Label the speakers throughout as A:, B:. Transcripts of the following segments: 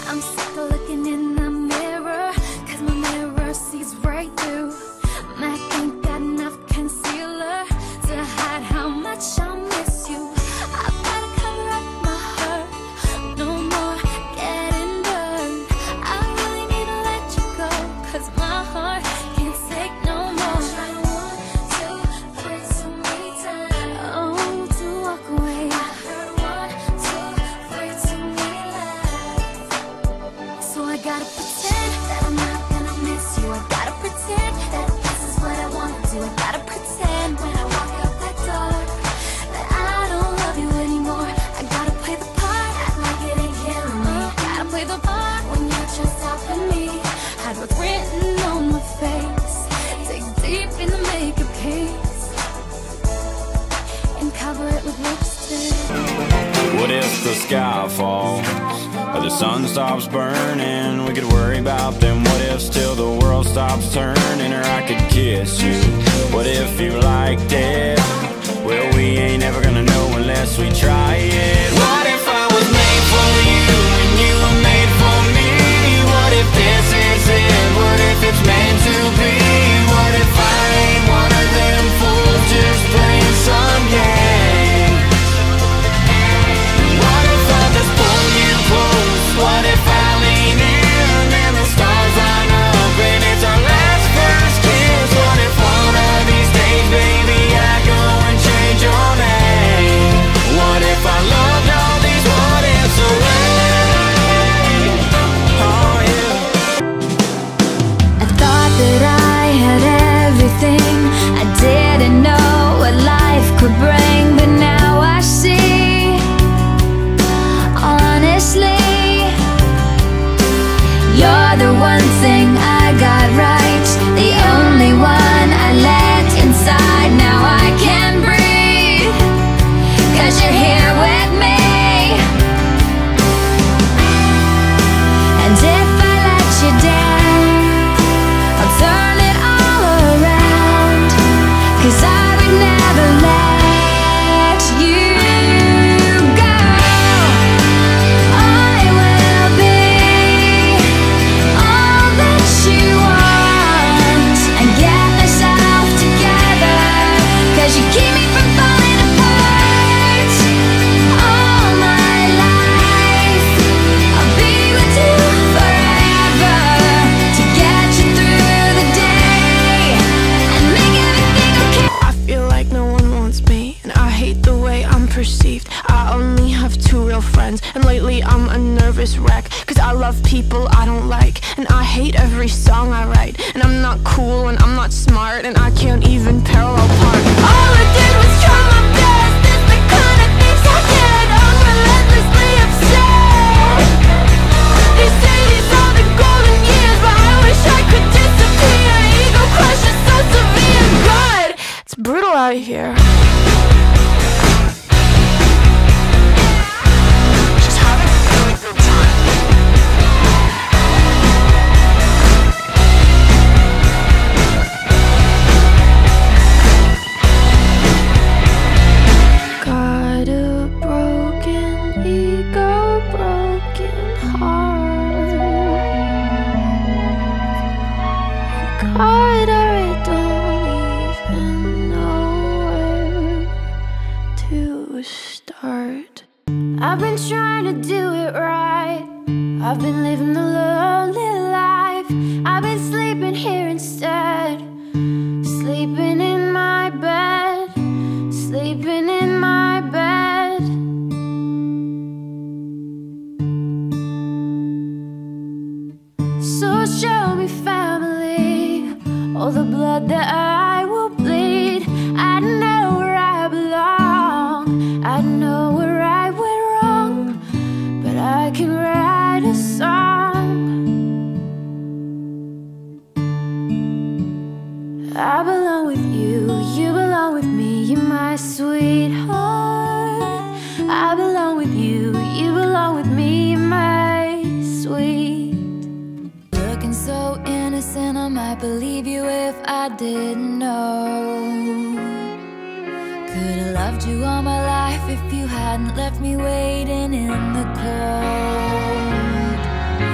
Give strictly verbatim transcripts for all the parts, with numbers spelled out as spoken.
A: I'm sick of looking in the mirror, cause my mirror sees right through. Mac ain't got enough concealer to hide how much I miss you. I gotta cover up my hurt, no more getting burned. I really need to let you go, cause my heart can't take no more. I want to break so many times, oh, to walk away. I heard one, two, three, too many lies. So I gotta pretend that I'm not gonna miss you. I gotta pretend that this is what I wanna do. I gotta pretend when I walk out that door that I don't love you anymore. I gotta play the part, act like it ain't killing me. Gotta play the part when you're just stopping me. Had what's written on my face, dig deep in the makeup case, and cover it with lipstick.
B: What if the sky falls, or the sun stops burning? We could worry about them what ifs till the world stops turning. Or I could kiss you, what if you liked it? Well, we ain't ever gonna know unless we try it. What if I was made for you and you were made for me? What if this is it? What if it's meant to be? What if I ain't one of them fools just playing some games? What if I just pull you close? What if I lean in and the stars line up and it's our last first kiss? What if one of these days, baby, I go and change your name? What if I loved all these what ifs away? Oh yeah.
A: I thought that I had everything, I didn't know what life could bring, but now I see, honestly, you're the one thing I got right, the only one I let inside. Now I can breathe, cause you're here with me. And if I let you down, I'll turn it all around, cause I would never let you go. I will be all that you want, and get myself together, cause you keep me from falling apart. All my life I'll be with you forever, to get you through the day and make everything okay.
C: I feel like no one wants me, and I hate the way I'm perceived. I only have two real friends, and lately I'm a nervous wreck, cause I love people I don't like, and I hate every song I write. And I'm not cool, and I'm not smart, and I can't even parallel park. All I did was try my best, it's the kind of things I did. I'm relentlessly upset. They say these are the golden years, but I wish I could disappear. Ego crush is so severe. God, it's brutal out here. Just having a really good time. Got a broken ego, broken heart. God, I don't even know where to start.
A: I've been trying to do it right, I've been living the lonely life. I've been sleeping here instead, sleeping in my bed, sleeping in my bed. So show me family, all the blood that I will bleed. I know where I belong, I know where I went wrong, but I can write a song. I belong with you, you belong with me, you're my sweetheart. I belong with you, you belong with me, you're my sweet. Looking so innocent, I might believe you if I didn't know. Could've loved you all my life if you hadn't left me waiting in the cold.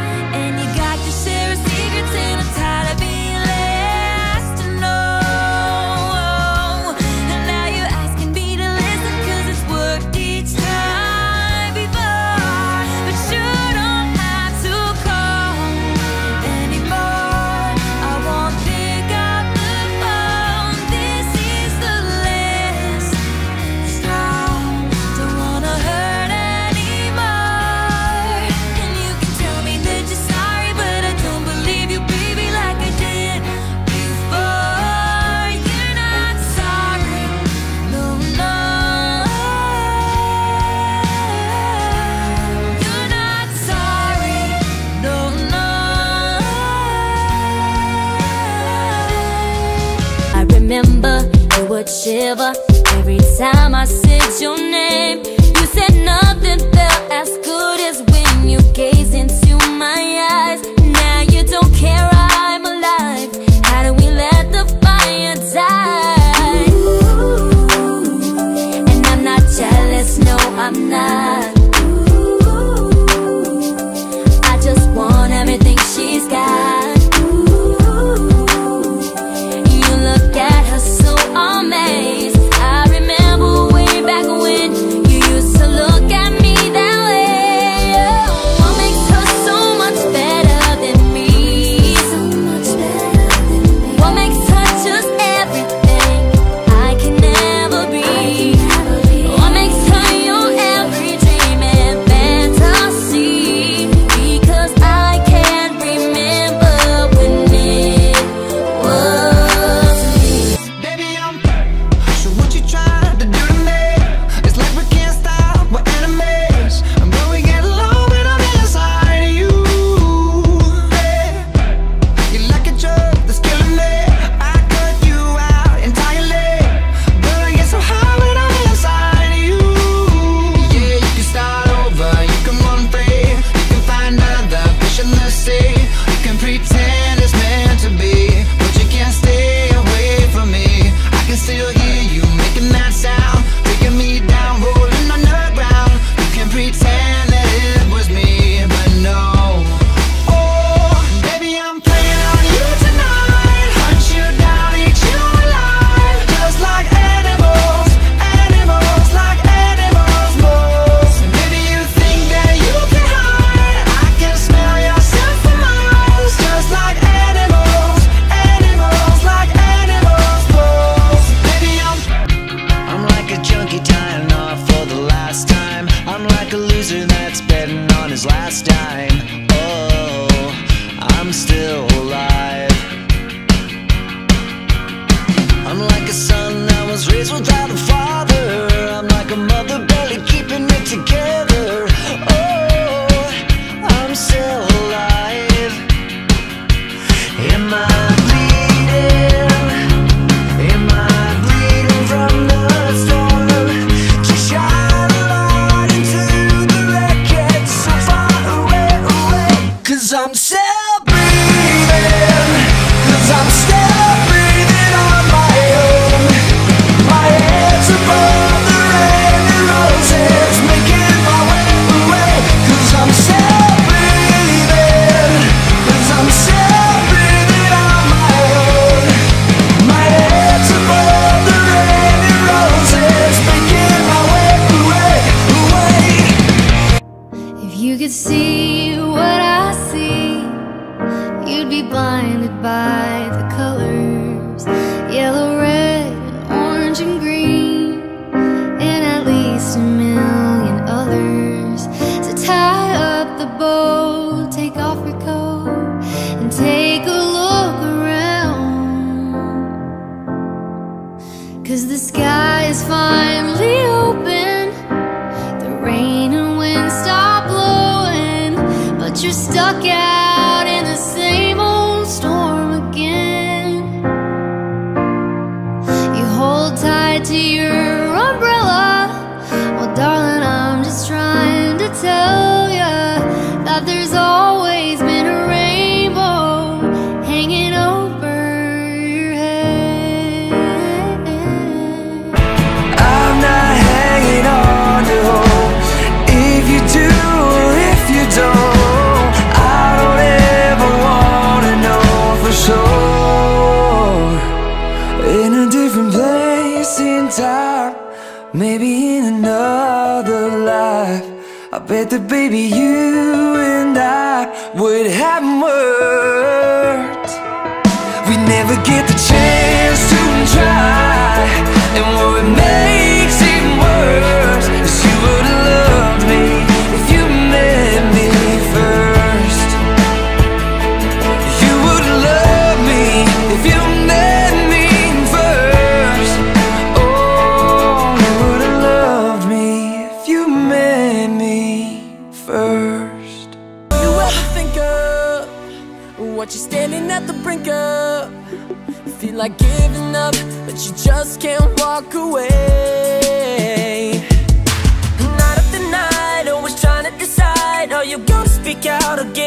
A: would shiver every time I said your name. You said nothing felt as good as when you gazed into my eyes. Now you don't care I'm alive. How do we let the fire die? Ooh, and I'm not jealous, no I'm not. I just want everything she's got. You look at her so amazed. I remember way back when you used to look at me that way. Oh, what makes her so much better than me? So much better than me. What makes her just everything I can never be? What makes her your every dream and fantasy? Because I can't remember when it was me.
D: Baby, I'm so what you trying to do to me? It's like we can't stop, we're enemies. And when we get along, when I'm inside of you, yeah. You're like a drug that's killing me. I cut you out entirely, but I get so high when I'm inside of you. Yeah, you can start over, you can run free, you can find other fish in the sea. You can pretend it's meant to be, but you can't stay away from me. I can still hear you making that sound, taking me down, rolling on the ground. You can pretend that it was me, but no. Oh, baby, I'm playing on you tonight. Hunt you down, eat you alive. Just like animals, animals, like animals most. And maybe you think that you can hide. I can smell yourself for miles. Just like animals, animals, like animals most. Baby, I'm I'm like a junkie dying off for the last time. I'm like a loser that's betting on his last dime. Oh, I'm still alive. I'm like a son that was raised without a father. I'm like a mother barely keeping it together. Oh, I'm still alive. Am I bleeding? Am I bleeding from the storm? To shine a light into the wreckage so far away, away. Cause I'm still breathing. Cause I'm still breathing on my own. My head's above the rain and roses, making my way away. Cause I'm still breathing. Cause I'm still breathing on my own. My head's above the rain and roses, making my way away, away.
A: If you could see what I see, you'd be blinded by the colors. Yellow, red, orange and green, and at least a million others. So tie up the bow, take off your coat, and take a look around. Cause the sky is finally open, the rain and wind stop blowing, but you're stuck out in the same old storm again. You hold tight to your umbrella. Well, darling, I'm just trying to tell ya that there's always been a rainbow hanging over your head.
D: I'm not hanging on to hope. If you do or if you don't, I don't ever wanna know for sure. In a different place in time, maybe in another life, I bet that baby you and I would have worked. We never get the chance to try, and what makes it worse is you would've loved me if you met me first. You would've loved me if you met me first. Oh, you would've loved me if you met me first. You ever think of
E: what you're standing at the brink of. You feel like giving up, but you just can't walk away. Night after night, always trying to decide, are you gonna speak out or give